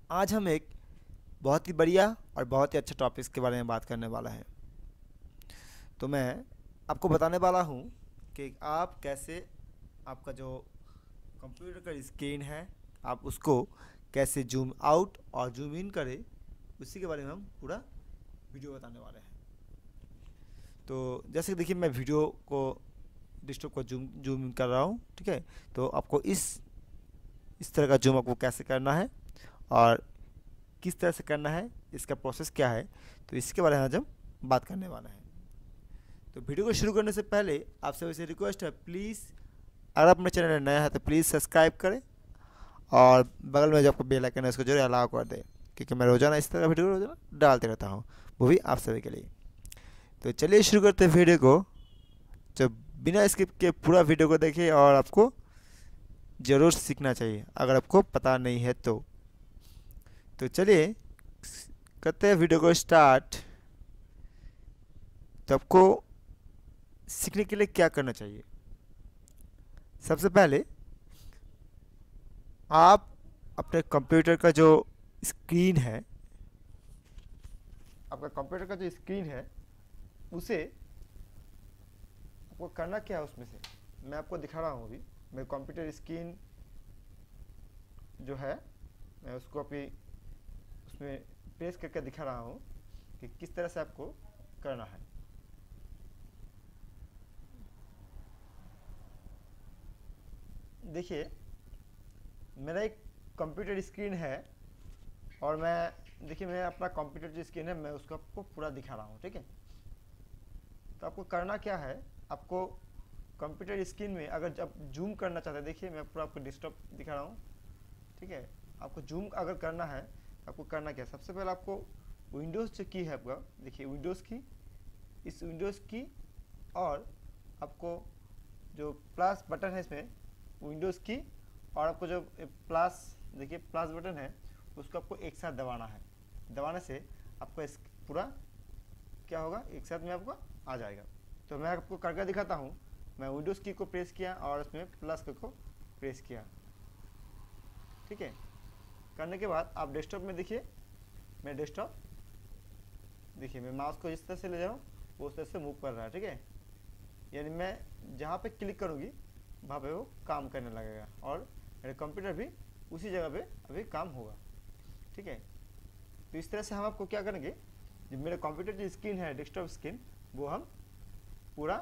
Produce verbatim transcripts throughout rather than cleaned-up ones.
आज हम एक बहुत ही बढ़िया और बहुत ही अच्छा टॉपिक्स के बारे में बात करने वाला है। तो मैं आपको बताने वाला हूँ कि आप कैसे आपका जो कंप्यूटर का स्क्रीन है आप उसको कैसे जूम आउट और जूम इन करें, उसी के बारे में हम पूरा वीडियो बताने वाले हैं। तो जैसे कि देखिए मैं वीडियो को डिस्टर्ब को जूम जूम इन कर रहा हूँ, ठीक है। तो आपको इस इस तरह का जूम आपको कैसे करना है और किस तरह से करना है, इसका प्रोसेस क्या है, तो इसके बारे में आज हम बात करने वाले हैं। तो वीडियो को शुरू करने से पहले आपसे वैसे रिक्वेस्ट है, प्लीज़ अगर आप मेरे चैनल में नया है तो प्लीज़ सब्सक्राइब करें और बगल में जो आपको बेल आइकन है उसको जरूर अलाउ कर दें, क्योंकि मैं रोज़ाना इस तरह का वीडियो रोज़ाना डालते रहता हूँ, वो भी आप सभी के लिए। तो चलिए शुरू करते हैं वीडियो को। जो बिना स्किप के पूरा वीडियो को देखिए और आपको ज़रूर सीखना चाहिए अगर आपको पता नहीं है तो। तो चलिए करते हैं वीडियो को स्टार्ट। तो आपको सीखने के लिए क्या करना चाहिए? सबसे पहले आप अपने कंप्यूटर का जो स्क्रीन है, आपका कंप्यूटर का जो स्क्रीन है उसे आपको करना क्या है, उसमें से मैं आपको दिखा रहा हूँ। अभी मेरे कंप्यूटर स्क्रीन जो है मैं उसको अभी उसमें प्रेस करके दिखा रहा हूँ कि किस तरह से आपको करना है। देखिए मेरा एक कंप्यूटर स्क्रीन है और मैं देखिए मैं अपना कंप्यूटर जो स्क्रीन है मैं उसको आपको पूरा दिखा रहा हूँ, ठीक है। तो आपको करना क्या है, आपको कंप्यूटर स्क्रीन में अगर जब जूम करना चाहते हैं, देखिए मैं पूरा आपको डिस्टर्ब दिखा रहा हूँ, ठीक है। आपको जूम अगर करना है आपको करना क्या है, सबसे पहले आपको विंडोज़ जो की है आपका, देखिए विंडोज़ की, इस विंडोज़ की और आपको जो प्लस बटन है इसमें विंडोज़ की और आपको जो प्लस देखिए प्लस बटन है उसको आपको एक साथ दबाना है। दबाने से आपका इस पूरा क्या होगा, एक साथ में आपको आ जाएगा। तो मैं आपको करके दिखाता हूँ। मैं विंडोज़ की को प्रेस किया और उसमें प्लस को प्रेस किया, ठीक है। करने के बाद आप डेस्कटॉप में देखिए, मैं डेस्कटॉप देखिए मैं माउस को इस तरह से ले जाऊँ वो उस तरह से मूव कर रहा है, ठीक है। यानी मैं जहाँ पे क्लिक करूँगी वहाँ पे वो काम करने लगेगा और मेरा कंप्यूटर भी उसी जगह पे अभी काम होगा, ठीक है। तो इस तरह से हम आपको क्या करेंगे, जब मेरे कंप्यूटर की स्क्रीन है डेस्कटॉप स्क्रीन, वो हम पूरा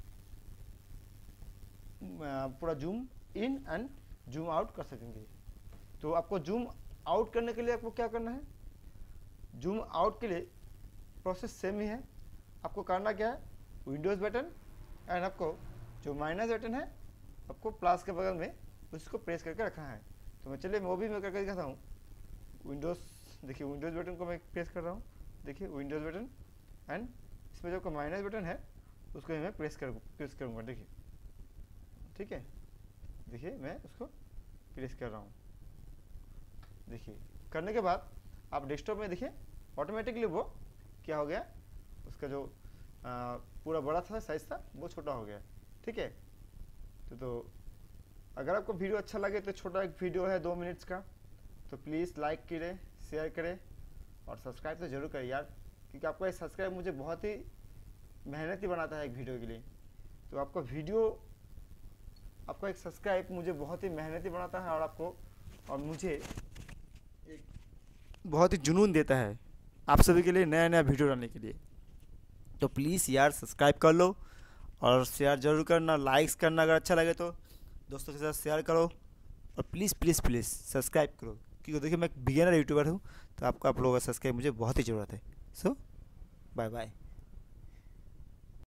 पूरा zoom in and zoom out कर सकेंगे। तो आपको जूम आउट करने के लिए आपको क्या करना है, जूम आउट के लिए प्रोसेस सेम ही है। आपको करना क्या है, विंडोज़ बटन एंड आपको जो माइनस बटन है आपको प्लस के बगल में उसको प्रेस करके रखना है। तो मैं चलिए मैं वो भी मैं करके दिखाता हूँ। विंडोज़ देखिए विंडोज़ बटन को मैं प्रेस कर रहा हूँ, देखिए विंडोज़ बटन एंड इसमें जो माइनस बटन है उसको मैं प्रेस कर प्रेस करूँगा, देखिए, ठीक है। देखिए मैं उसको प्रेस कर रहा हूँ। देखिए करने के बाद आप डेस्कटॉप में देखिए ऑटोमेटिकली वो क्या हो गया, उसका जो आ, पूरा बड़ा था साइज था वो छोटा हो गया, ठीक है। तो, तो अगर आपको वीडियो अच्छा लगे तो छोटा एक वीडियो है दो मिनट्स का, तो प्लीज़ लाइक करें, शेयर करें और सब्सक्राइब तो ज़रूर करें यार, क्योंकि आपका ये सब्सक्राइब मुझे बहुत ही मेहनती बनाता है एक वीडियो के लिए। तो आपका वीडियो आपका एक सब्सक्राइब मुझे बहुत ही मेहनती बनाता है और आपको और मुझे एक बहुत ही जुनून देता है आप सभी के लिए नया नया वीडियो डालने के लिए। तो प्लीज़ यार सब्सक्राइब कर लो और शेयर ज़रूर करना, लाइक्स करना, अगर अच्छा लगे तो दोस्तों के साथ शेयर करो और प्लीज़ प्लीज़ प्लीज़ सब्सक्राइब करो, क्योंकि देखिए मैं एक बिगिनर यूट्यूबर हूँ, तो आपको आप लोगों का सब्सक्राइब मुझे बहुत ही ज़रूरत है। So bye bye.